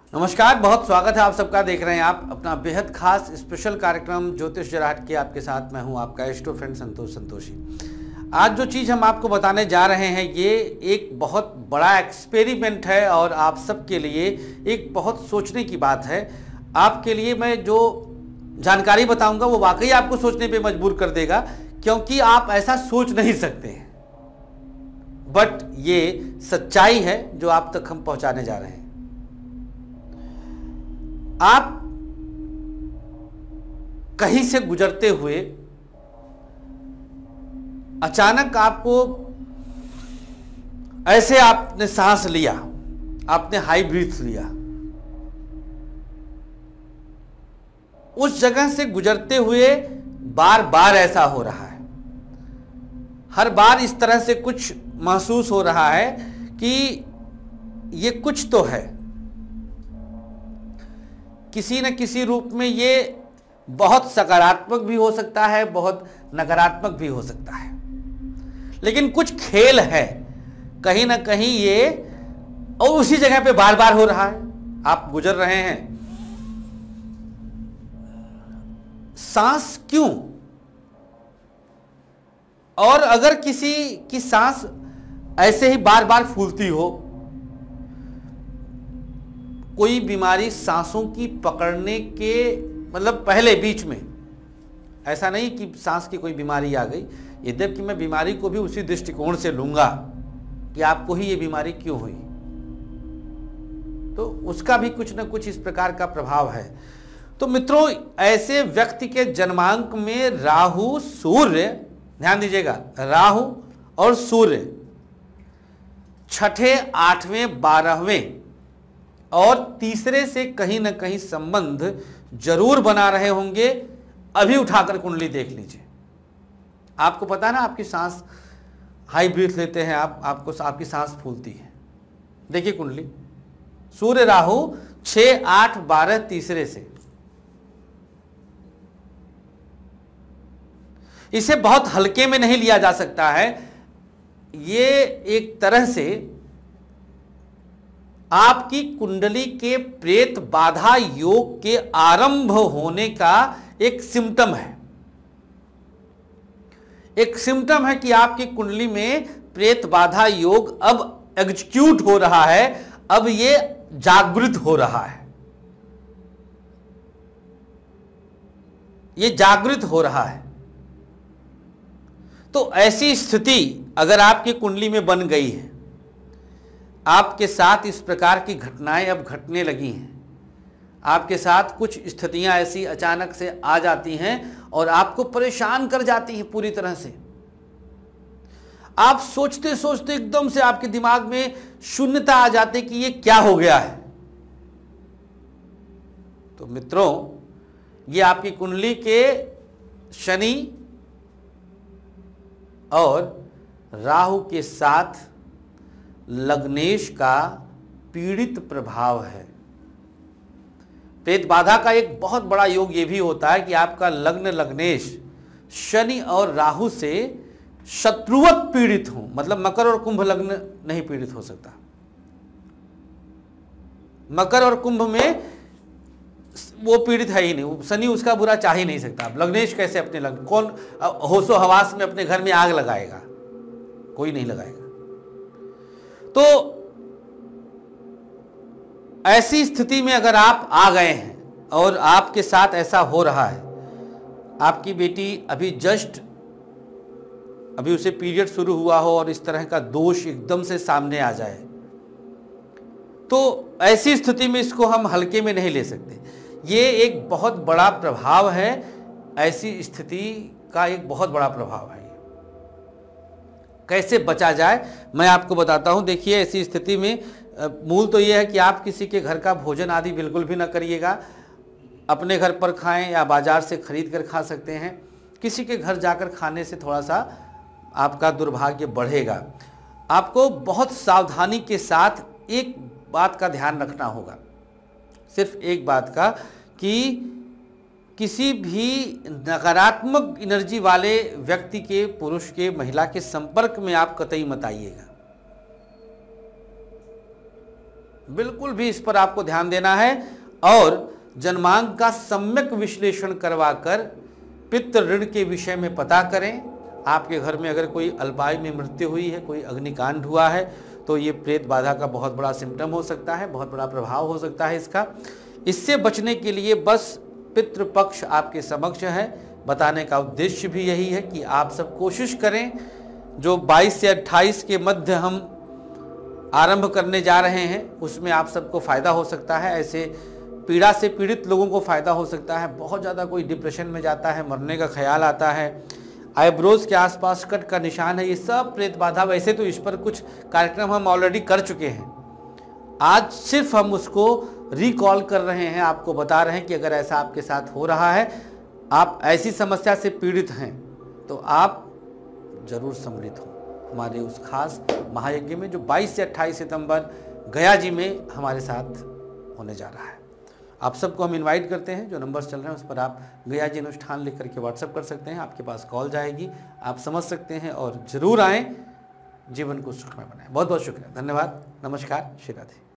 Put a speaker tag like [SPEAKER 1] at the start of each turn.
[SPEAKER 1] नमस्कार, बहुत स्वागत है आप सबका। देख रहे हैं आप अपना बेहद खास स्पेशल कार्यक्रम ज्योतिष जराट के। आपके साथ मैं हूं आपका एस्ट्रो फ्रेंड संतोष संतोषी। आज जो चीज़ हम आपको बताने जा रहे हैं ये एक बहुत बड़ा एक्सपेरिमेंट है और आप सबके लिए एक बहुत सोचने की बात है। आपके लिए मैं जो जानकारी बताऊंगा वो वाकई आपको सोचने पे मजबूर कर देगा, क्योंकि आप ऐसा सोच नहीं सकते हैं, बट ये सच्चाई है जो आप तक हम पहुंचाने जा रहे हैं। आप कहीं से गुजरते हुए अचानक आपको ऐसे आपने सांस लिया, आपने हाई ब्रीथ लिया, उस जगह से गुजरते हुए बार बार ऐसा हो रहा है। हर बार इस तरह से कुछ महसूस हो रहा है कि ये कुछ तो है, किसी न किसी रूप में। ये बहुत सकारात्मक भी हो सकता है, बहुत नकारात्मक भी हो सकता है, लेकिन कुछ खेल है कहीं ना कहीं ये, और उसी जगह पे बार बार हो रहा है। आप गुजर रहे हैं, सांस क्यों? और अगर किसी की सांस ऐसे ही बार बार फूलती हो, कोई बीमारी सांसों की पकड़ने के मतलब पहले बीच में, ऐसा नहीं कि सांस की कोई बीमारी आ गई, यद्यपि मैं बीमारी को भी उसी दृष्टिकोण से लूंगा कि आपको ही ये बीमारी क्यों हुई, तो उसका भी कुछ न कुछ इस प्रकार का प्रभाव है। तो मित्रों, ऐसे व्यक्ति के जन्मांक में राहु सूर्य, ध्यान दीजिएगा, राहु और सूर्य छठे, आठवें, 12वें और तीसरे से कहीं ना कहीं संबंध जरूर बना रहे होंगे। अभी उठाकर कुंडली देख लीजिए। आपको पता है ना, आपकी सांस हाई ब्रीथ लेते हैं आपको आपकी सांस फूलती है। देखिए कुंडली, सूर्य राहु 6, 8, 12 तीसरे से। इसे बहुत हल्के में नहीं लिया जा सकता है। ये एक तरह से आपकी कुंडली के प्रेत बाधा योग के आरंभ होने का एक सिम्टम है। एक सिम्टम है कि आपकी कुंडली में प्रेत बाधा योग अब एग्जीक्यूट हो रहा है, अब ये जागृत हो रहा है, ये जागृत हो रहा है। तो ऐसी स्थिति अगर आपकी कुंडली में बन गई है, आपके साथ इस प्रकार की घटनाएं अब घटने लगी हैं, आपके साथ कुछ स्थितियां ऐसी अचानक से आ जाती हैं और आपको परेशान कर जाती हैं पूरी तरह से। आप सोचते सोचते एकदम से आपके दिमाग में शून्यता आ जाती कि ये क्या हो गया है। तो मित्रों, ये आपकी कुंडली के शनि और राहु के साथ लग्नेश का पीड़ित प्रभाव है। प्रेत बाधा का एक बहुत बड़ा योग ये भी होता है कि आपका लग्न लग्नेश शनि और राहु से शत्रुवत पीड़ित हो, मतलब मकर और कुंभ लग्न नहीं पीड़ित हो सकता। मकर और कुंभ में वो पीड़ित है ही नहीं, शनि उसका बुरा चाह ही नहीं सकता। अब लग्नेश कैसे अपने लग्न, कौन होशो हवास में अपने घर में आग लगाएगा? कोई नहीं लगाएगा। तो ऐसी स्थिति में अगर आप आ गए हैं और आपके साथ ऐसा हो रहा है, आपकी बेटी अभी जस्ट अभी उसे पीरियड शुरू हुआ हो और इस तरह का दोष एकदम से सामने आ जाए, तो ऐसी स्थिति में इसको हम हल्के में नहीं ले सकते। ये एक बहुत बड़ा प्रभाव है, ऐसी स्थिति का एक बहुत बड़ा प्रभाव है। कैसे बचा जाए मैं आपको बताता हूं। देखिए, ऐसी स्थिति में मूल तो यह है कि आप किसी के घर का भोजन आदि बिल्कुल भी ना करिएगा। अपने घर पर खाएं या बाजार से खरीद कर खा सकते हैं। किसी के घर जाकर खाने से थोड़ा सा आपका दुर्भाग्य बढ़ेगा। आपको बहुत सावधानी के साथ एक बात का ध्यान रखना होगा, सिर्फ एक बात का, कि किसी भी नकारात्मक एनर्जी वाले व्यक्ति के, पुरुष के, महिला के संपर्क में आप कतई मत आइएगा। बिल्कुल भी इस पर आपको ध्यान देना है और जन्मांक का सम्यक विश्लेषण करवाकर पितृ ऋण के विषय में पता करें। आपके घर में अगर कोई अल्पायु में मृत्यु हुई है, कोई अग्निकांड हुआ है, तो ये प्रेत बाधा का बहुत बड़ा सिम्टम हो सकता है, बहुत बड़ा प्रभाव हो सकता है इसका। इससे बचने के लिए बस पितृपक्ष आपके समक्ष है। बताने का उद्देश्य भी यही है कि आप सब कोशिश करें, जो 22 से 28 के मध्य हम आरंभ करने जा रहे हैं उसमें आप सबको फ़ायदा हो सकता है। ऐसे पीड़ा से पीड़ित लोगों को फ़ायदा हो सकता है। बहुत ज़्यादा कोई डिप्रेशन में जाता है, मरने का ख्याल आता है, आईब्रोज के आसपास कट का निशान है, ये सब प्रेत बाधा। वैसे तो इस पर कुछ कार्यक्रम हम ऑलरेडी कर चुके हैं, आज सिर्फ हम उसको रिकॉल कर रहे हैं, आपको बता रहे हैं कि अगर ऐसा आपके साथ हो रहा है, आप ऐसी समस्या से पीड़ित हैं, तो आप जरूर सम्मिलित हो हमारे उस खास महायज्ञ में जो 22 से 28 सितंबर गया जी में हमारे साथ होने जा रहा है। आप सबको हम इनवाइट करते हैं। जो नंबर्स चल रहे हैं उस पर आप गया जी अनुष्ठान लिख करके व्हाट्सएप कर सकते हैं, आपके पास कॉल जाएगी, आप समझ सकते हैं और ज़रूर आएँ, जीवन को सुखमय बनाएं। बहुत बहुत शुक्रिया, धन्यवाद, नमस्कार, श्री राधे।